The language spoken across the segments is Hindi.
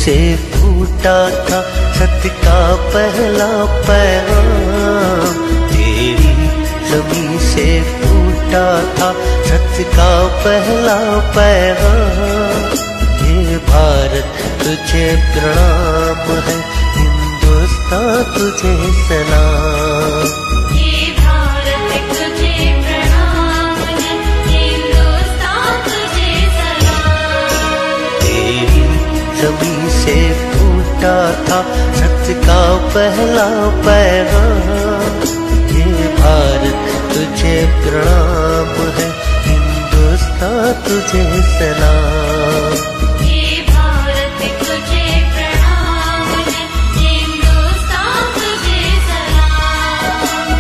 से फूटा था सत्य का पहला पैगाम। तेरी जमीन से फूटा था सत्य का पहला पैगाम। ये भारत तुझे प्रणाम है, हिंदुस्तान तुझे सलाम। ये भारत तुझे प्रणाम है, हिंदुस्तान तुझे सलाम। तेरी जमीन से फूटा था सत्य का पहला पैगाम। ये भारत तुझे प्रणाम है, हिंदुस्तान तुझे सलाम। ये भारत तुझे प्रणाम है, हिंदुस्तान तुझे सलाम।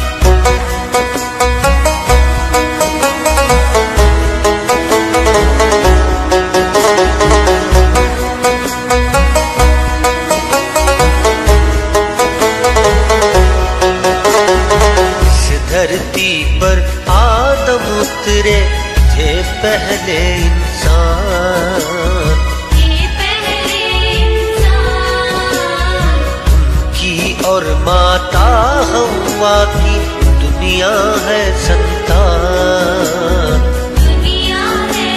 धरती पर आदम उतरे थे पहले इंसान। ये पहले इंसान उनकी और माता हव्वा की दुनिया है संतान। दुनिया है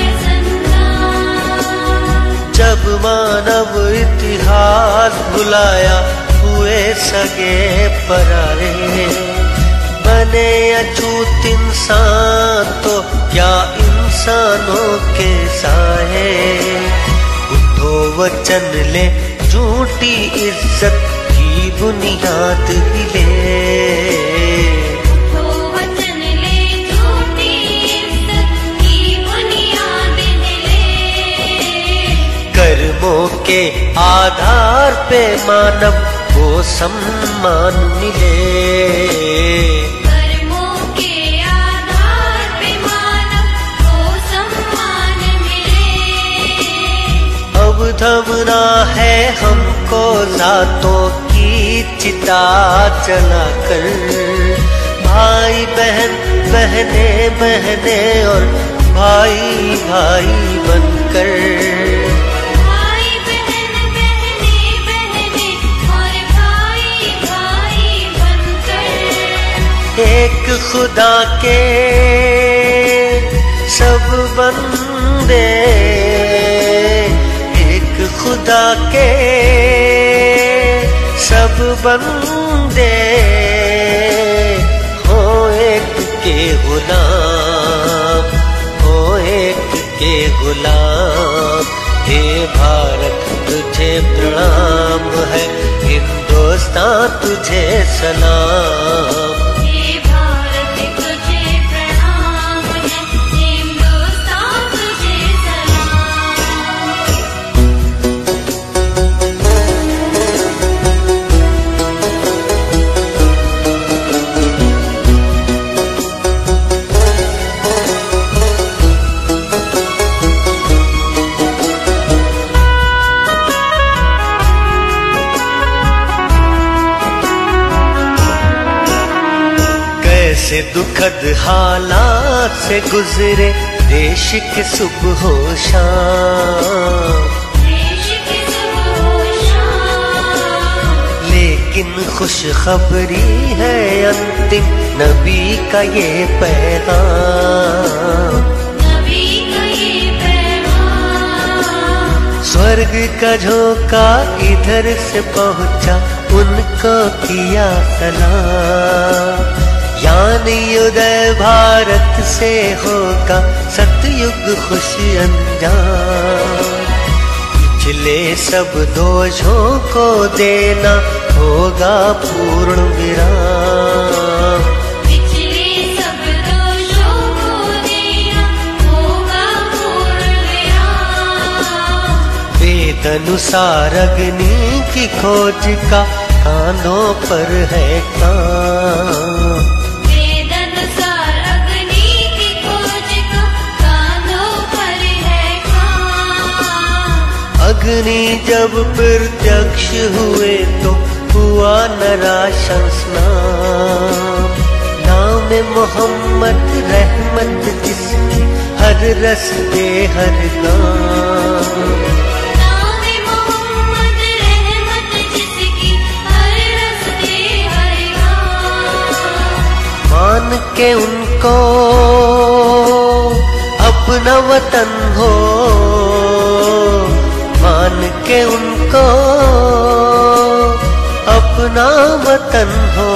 संतान। जब मानव इतिहास भुलाया हुए सगे पराए, बने अछूत इंसान तो क्या इंसानों के साए। उठो वचन ले झूठी इज्जत की बुनियाद हिले। तो वचन ले झूठी इज्जत की बुनियाद हिले। कर्मों के आधार पे मानव को सम्मान मिले। कर्मों के आधार पे मानव को सम्मान मिले। अब थमना है हमको जातों की चिता जलाकर। भाई बहन, बहने बहने और भाई भाई बनकर। भाई बहन, बहने बहने और भाई भाई बनकर। एक खुदा के सब बंदे, एक खुदा के सब बंदे हो एक के गुलाम, हो एक के गुलाम। हे भारत तुझे प्रणाम है, हिंदुस्तान तुझे सलाम। ये भारत तुझे प्रणाम है, हिंदुस्तान तुझे सलाम। कैसे दुखद हालात से गुजरे देश के सुबह हो शाम। देश की सुबह शाम। लेकिन खुशखबरी है अंतिम नबी का ये पैगाम। नबी का ये पैगाम। स्वर्ग का झोंका इधर से पहुंचा, उनको किया सलाम। यानी उदय भारत से होगा सतयुग खुश अंजाम। पिछले सब दोषों को देना होगा पूर्ण विराम। पिछले सब दोषों को देना होगा पूर्ण विराम। वेद अनुसार अग्नि की खोज का कानों पर है काम। वेद अनुसार अग्नि की खोज का कानों पर है काम। अग्नि जब प्रत्यक्ष हुए तो हुआ नराशंस नाम। नाम मोहम्मद रहमत जिसकी हर रस्ते हर गाम। नाम मोहम्मद के उनको अपना वतन हो, मान के उनको अपना वतन हो।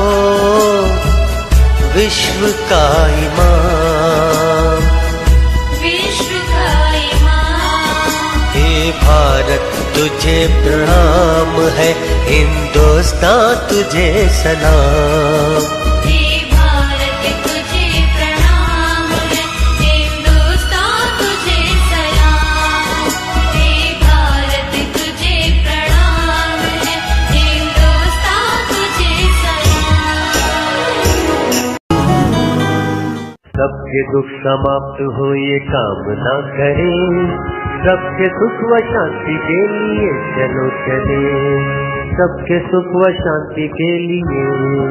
विश्व का इमाम, विश्व का इमाम। हे भारत तुझे प्रणाम है, हिंदुस्तान तुझे सलाम। हे भारत तुझे प्रणाम है, हिंदुस्तान तुझे सलाम। हे भारत तुझे प्रणाम है, हिंदुस्तान तुझे सलाम। सबके दुख समाप्त हो ये कामना करें, सबके सुख व शांति के लिए चलो चले, सबके सुख व शांति के लिए।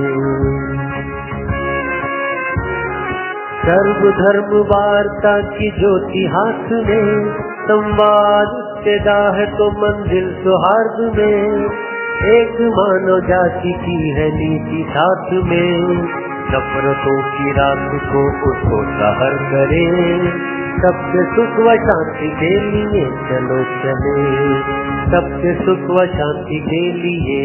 सर्व धर्म वार्ता की ज्योति हाथ में, संवाद इत्तेदा है तो मंजिल सौहार्द में। एक मानव जाति की है नीति साथ में, नफरतों की राख को उसको सहर करे, सबके सुख व शांति के लिए चलो चले, सबके सुख व शांति के लिए।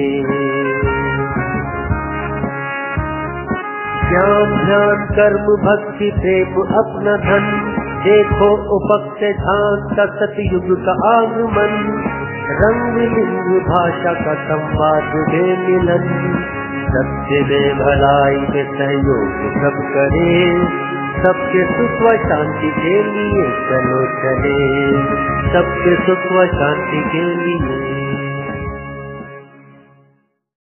ज्ञान ध्यान कर्म भक्ति प्रेम अपना धन, देखो उपक से झांकता सतयुग का आगमन। रंग लिंग भाषा का संवाद दे मिलन, सत्य में भलाई में सहयोग सब करे, सबके सुख व शांति के लिए चलो चले, सबके सुख व शांति के लिए।